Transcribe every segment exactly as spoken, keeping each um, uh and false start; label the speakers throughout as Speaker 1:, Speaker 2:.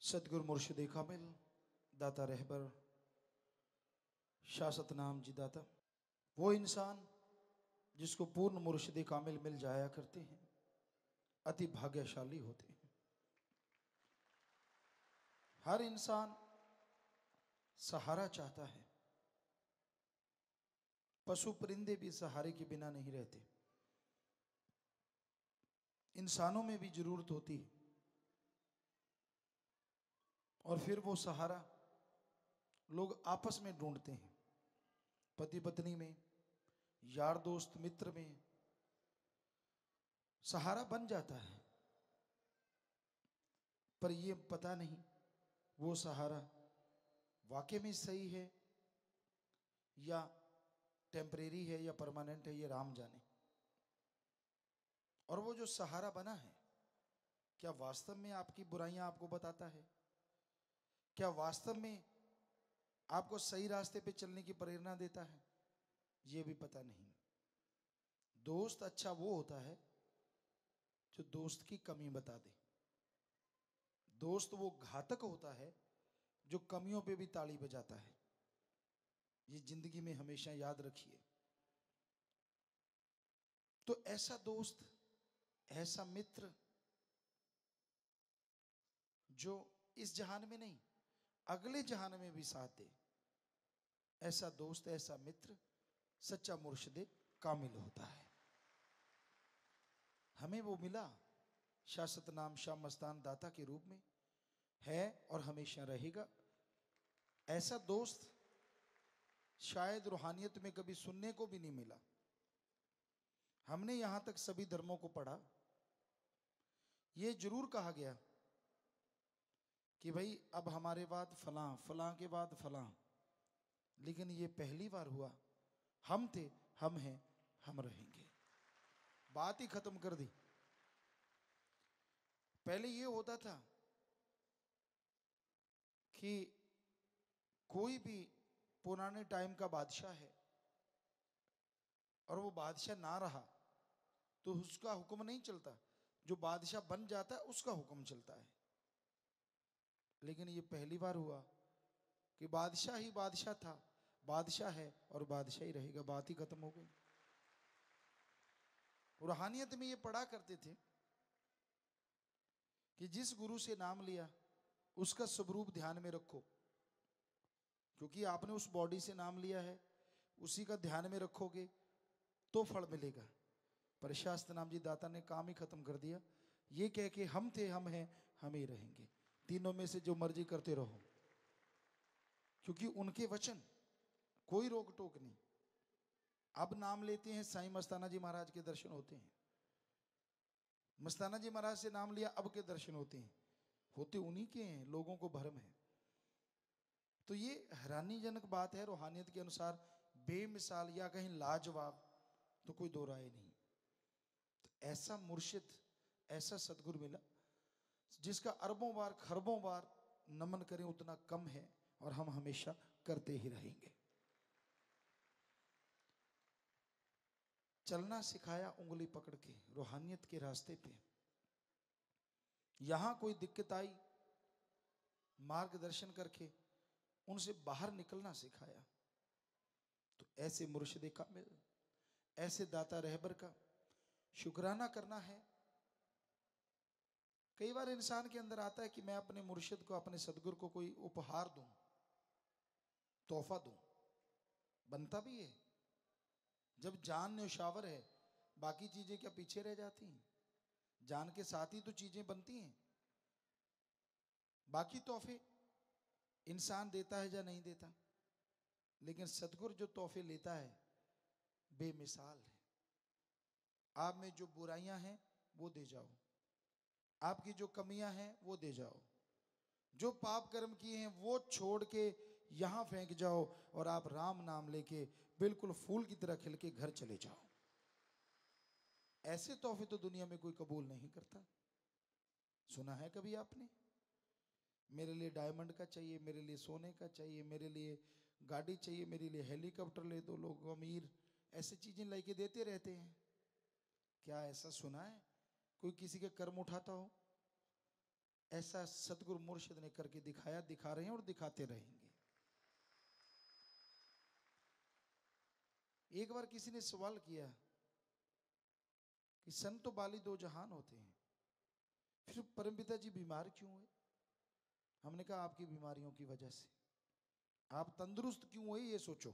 Speaker 1: सतगुरु मुर्शिद कामिल दाता रहबर शाह सतनाम जी दाता, वो इंसान जिसको पूर्ण मुर्शिद कामिल मिल जाया करते हैं अति भाग्यशाली होते हैं। हर इंसान सहारा चाहता है, पशु परिंदे भी सहारे के बिना नहीं रहते। इंसानों में भी जरूरत होती है और फिर वो सहारा लोग आपस में ढूंढते हैं, पति पत्नी में, यार दोस्त मित्र में सहारा बन जाता है। पर ये पता नहीं वो सहारा वाकई में सही है या टेम्परेरी है या परमानेंट है, ये राम जाने। और वो जो सहारा बना है, क्या वास्तव में आपकी बुराइयां आपको बताता है? क्या वास्तव में आपको सही रास्ते पे चलने की प्रेरणा देता है? ये भी पता नहीं। दोस्त अच्छा वो होता है जो दोस्त की कमी बता दे। दोस्त वो घातक होता है जो कमियों पे भी ताली बजाता है। ये जिंदगी में हमेशा याद रखिए। तो ऐसा दोस्त, ऐसा मित्र जो इस जहान में नहीं अगले जहान में भी साथ दे, ऐसा दोस्त, ऐसा मित्र सच्चा मुर्शिद कामिल होता है। हमें वो मिला शाह सतनाम शाह मस्तान दाता के रूप में, है और हमेशा रहेगा। ऐसा दोस्त शायद रूहानियत में कभी सुनने को भी नहीं मिला। हमने यहां तक सभी धर्मों को पढ़ा, ये जरूर कहा गया कि भाई अब हमारे बाद फलां, फलां के बाद फलां, लेकिन ये पहली बार हुआ हम थे, हम हैं, हम रहेंगे। बात ही खत्म कर दी। पहले ये होता था कि कोई भी पुराने टाइम का बादशाह है और वो बादशाह ना रहा तो उसका हुक्म नहीं चलता, जो बादशाह बन जाता है उसका हुक्म चलता है। लेकिन ये पहली बार हुआ कि बादशाह ही बादशाह था, बादशाह है और बादशाह ही रहेगा। बात ही खत्म हो गई। रूहानियत में ये पढ़ा करते थे कि जिस गुरु से नाम लिया उसका स्वरूप ध्यान में रखो, क्योंकि आपने उस बॉडी से नाम लिया है, उसी का ध्यान में रखोगे तो फल मिलेगा। पर शाह सतनाम जी दाता ने काम ही खत्म कर दिया, ये कह के हम थे, हम हैं, हम ही रहेंगे। तीनों में से जो मर्जी करते रहो, क्योंकि उनके वचन कोई रोक टोक नहीं। अब नाम लेते हैं, साईं मस्ताना जी महाराज के दर्शन होते हैं। मस्ताना जी महाराज से नाम लिया, अब के दर्शन होते हैं, होते उन्हीं के हैं, लोगों को भ्रम है। तो ये हैरानीजनक बात है। रूहानियत के अनुसार बेमिसाल या कहीं लाजवाब तो कोई दो राय नहीं। तो ऐसा मुर्शिद, ऐसा सदगुरु मिला जिसका अरबों बार खरबों बार नमन करें उतना कम है, और हम हमेशा करते ही रहेंगे। चलना सिखाया उंगली पकड़ के रूहानियत के रास्ते पे। यहां कोई दिक्कत आई, मार्गदर्शन करके उनसे बाहर निकलना सिखाया। तो ऐसे मुर्शिद कामिल, ऐसे दाता रहबर का शुक्राना करना है। कई बार इंसान के अंदर आता है कि मैं अपने मुर्शिद को, अपने सदगुरु को कोई उपहार दूं, तोहफा दूं। बनता भी है। जब जान न्यौशावर है, बाकी चीजें क्या पीछे रह जाती हैं? जान के साथ ही तो चीजें बनती हैं। बाकी तोहफे इंसान देता है या नहीं देता, लेकिन सदगुरु जो तोहफे लेता है बेमिसाल है। आप में जो बुराइयां हैं वो दे जाओ, आपकी जो कमियां हैं वो दे जाओ, जो पाप कर्म किए हैं वो छोड़ के यहां फेंक जाओ, और आप राम नाम लेके बिल्कुल फूल की तरह खिल के घर चले जाओ। ऐसे तोहफे तो दुनिया में कोई कबूल नहीं करता। सुना है कभी आपने? मेरे लिए डायमंड का चाहिए, मेरे लिए सोने का चाहिए, मेरे लिए गाड़ी चाहिए, मेरे लिए हेलीकॉप्टर ले दो। लोग अमीर ऐसी चीजें लेके देते रहते हैं। क्या ऐसा सुना है कोई किसी के कर्म उठाता हो? ऐसा सतगुरु मुर्शिद ने करके दिखाया, दिखा रहे हैं और दिखाते रहेंगे। एक बार किसी ने सवाल किया कि संत तो बाली दो जहान होते हैं, फिर परमपिता जी बीमार क्यों हुए? हमने कहा आपकी बीमारियों की वजह से। आप तंदुरुस्त क्यों हुए ये सोचो।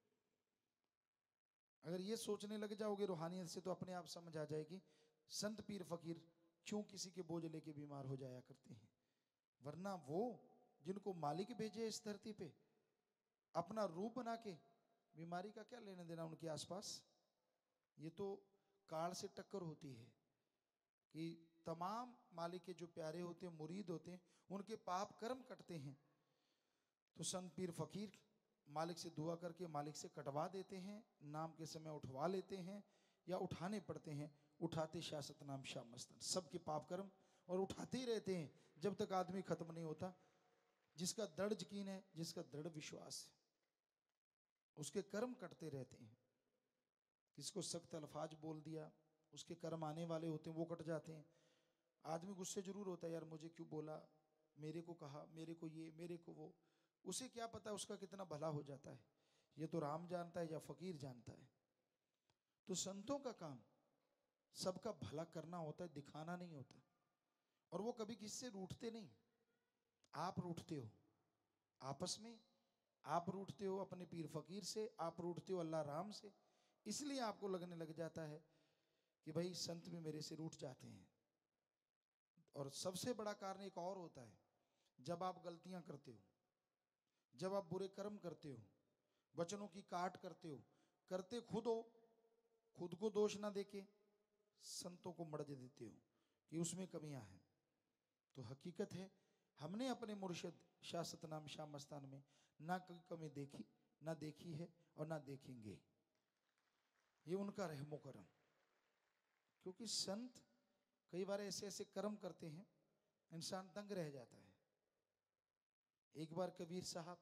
Speaker 1: अगर ये सोचने लग जाओगे रूहानियत से तो अपने आप समझ आ जाएगी संत पीर फकीर क्यों किसी के बोझ लेके बीमार हो जाया करते हैं। वरना वो जिनको मालिक भेजे इस धरती पे अपना रूप बना के, बीमारी का क्या लेने देना उनके आसपास। ये तो काल से टक्कर होती है कि तमाम मालिक के जो प्यारे होते हैं, मुरीद होते हैं, उनके पाप कर्म कटते हैं। तो संत पीर फकीर मालिक से दुआ करके मालिक से कटवा देते हैं, नाम के समय उठवा लेते हैं या उठाने पड़ते हैं। उठाते शासत नाम शाह मस्तन, सबके पाप कर्म और उठाते ही रहते हैं जब तक आदमी खत्म नहीं होता। जिसका दृढ़ यकीन है, जिसका दृढ़ विश्वास है, उसके कर्म कटते रहते हैं। किसको सख्त अल्फाज बोल दिया, उसके कर्म आने वाले होते हैं, वो कट जाते हैं। आदमी गुस्से जरूर होता है, यार मुझे क्यों बोला, मेरे को कहा, मेरे को ये, मेरे को वो। उसे क्या पता उसका कितना भला हो जाता है, ये तो राम जानता है या फकीर जानता है। तो संतों का काम सबका भला करना होता है, दिखाना नहीं होता। और वो कभी किसी से रूठते नहीं। आप रूठते हो आपस में, आप रूठते हो अपने पीर फकीर से, आप रूठते हो अल्लाह राम से। इसलिए आपको लगने लग जाता है कि भाई संत भी मेरे से रूठ जाते हैं। और सबसे बड़ा कारण एक और होता है, जब आप गलतियां करते हो, जब आप बुरे कर्म करते हो, वचनों की काट करते हो, करते खुद हो, खुद को दोष ना देके संतों को मर्ज देते हो कि उसमें कमियां हैं। तो हकीकत है हमने अपने मुर्शिद शाह सतनाम शाह मस्तान में ना कोई कमी देखी, ना देखी है और ना देखेंगे। ये उनका रहमो करम। क्योंकि संत कई बार ऐसे ऐसे कर्म करते हैं इंसान दंग रह जाता है। एक बार कबीर साहब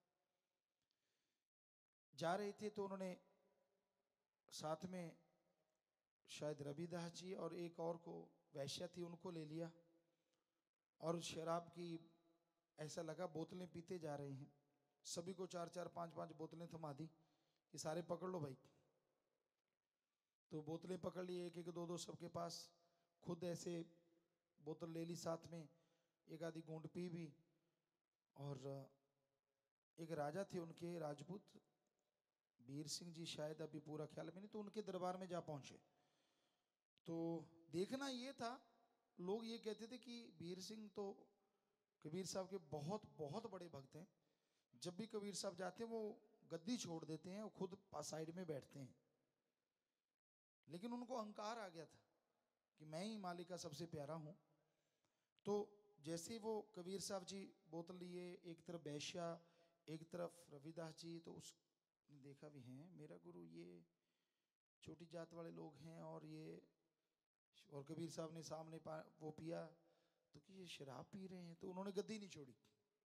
Speaker 1: जा रहे थे तो उन्होंने साथ में शायद रविदास जी और एक और को वैश्या थी, उनको ले लिया और शराब की ऐसा लगा बोतलें पीते जा रहे हैं। सभी को चार चार पांच पांच बोतलें थमा दी कि सारे पकड़ लो भाई। तो बोतलें पकड़ ली, एक एक दो दो सबके पास, खुद ऐसे बोतल ले ली साथ में, एक आधी घूंट पी भी। और एक राजा थे उनके, राजपूत वीर सिंह जी शायद, अभी पूरा ख्याल में नहीं, तो उनके दरबार में जा पहुंचे। तो देखना ये था, लोग ये कहते थे कि वीर सिंह तो कबीर साहब के बहुत बहुत बड़े भक्त हैं। जब भी कबीर साहब जाते हैं वो गद्दी छोड़ देते हैं और खुद साइड में बैठते हैं। लेकिन उनको अहंकार आ गया था कि मैं ही मालिक का सबसे प्यारा हूं। तो जैसे वो कबीर साहब जी बोतल लिए, एक तरफ वैश्या एक तरफ रविदास जी, तो उसने देखा भी हैं मेरा गुरु ये छोटी जात वाले लोग हैं और ये, और कबीर साहब ने सामने वो पिया तो कि ये शराब पी रहे हैं। तो उन्होंने गद्दी नहीं छोड़ी।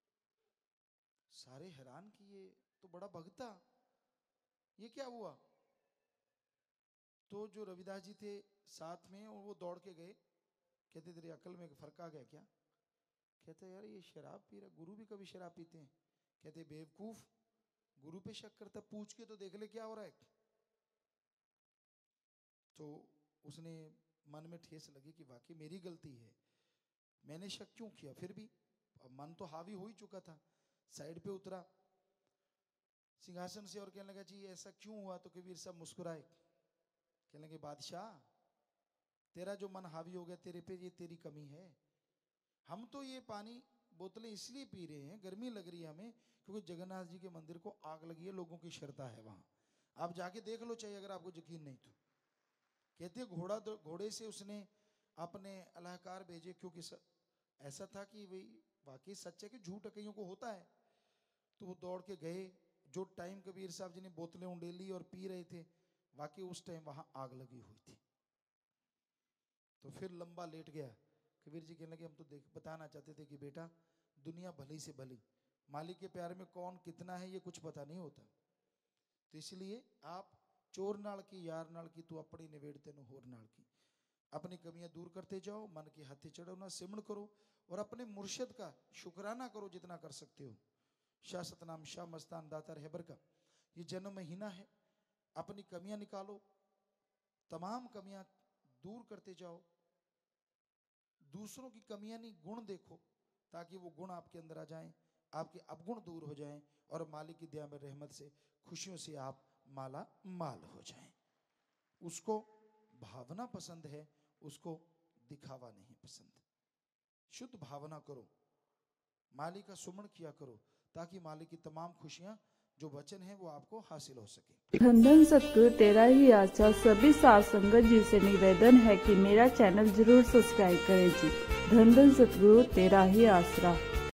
Speaker 1: सारे हैरान कि ये तो बड़ा भक्त था, ये क्या हुआ। तो जो रविदास जी थे साथ में, और वो दौड़ के गए, कहते तेरी अकल में फर्क आ गया क्या? कहते यार ये शराब पी रहा, गुरु भी कभी शराब पीते हैं? कहते बेवकूफ, गुरु पे शक करता, पूछ के तो देख ले क्या हो रहा है। तो उसने मन में ठेस लगी कि वाकई मेरी गलती है, मैंने शक क्यों किया। फिर भी मन तो हावी हो ही चुका था, साइड पे उतरा सिंहासन से और कहने लगा जी ऐसा क्यों हुआ। तो कबीर साहब मुस्कुराए, कहने लगे बादशाह तेरा जो मन हावी हो गया तेरे पे, ये तेरी कमी है। हम तो ये पानी बोतलें इसलिए पी रहे हैं, गर्मी लग रही है हमें, क्योंकि जगन्नाथ जी के मंदिर को आग लगी है, लोगों की श्रद्धा है वहां। आप जाके देख लो चाहिए अगर आपको यकीन नहीं तो। कहते घोड़ा घोड़े से उसने अपने अलहकार भेजे, क्योंकि स, ऐसा था कि भाई वाकई सच है कि झूठ कईयों को होता है। तो वो दौड़ के गए, जो टाइम कबीर साहब जी ने बोतलें उंडेली और पी रहे थे, वाकई उस टाइम वहां आग लगी हुई थी। तो फिर लंबा लेट गया। कबीर जी कहने लगे हम तो देख बताना चाहते थे कि बेटा दुनिया भली से भली, मालिक के प्यार में कौन कितना है ये कुछ पता नहीं होता। तो इसलिए आप चोर नाल की यार नाल की तू अपनी निवेड़ तेन होर नाल की। अपनी कमियां दूर करते जाओ, मन के हाथे चढ़ो ना, सिमरण करो और अपने मुर्शिद का शुक्राना करो जितना कर सकते हो। शाह सतनाम शाह मस्तान दाता रहबर का ये जन्म महीना है, अपनी कमियां निकालो, तमाम कमियां दूर करते जाओ। दूसरों की कमियां नहीं, गुण देखो, ताकि वो गुण आपके अंदर आ जाएं, आपके अवगुण दूर हो जाएं और मालिक की दया में रहमत से खुशियों से आप माला माल हो जाएं। उसको भावना पसंद है, उसको दिखावा नहीं पसंद। शुद्ध भावना करो, मालिक का सुमरण किया करो, ताकि मालिक की तमाम खुशियां जो वचन है वो आपको हासिल हो सके।
Speaker 2: धन धन सतगुरु तेरा ही आशा। सभी साध संगत जी से निवेदन है कि मेरा चैनल जरूर सब्सक्राइब करें जी। धन धन सतगुरु तेरा ही आसरा।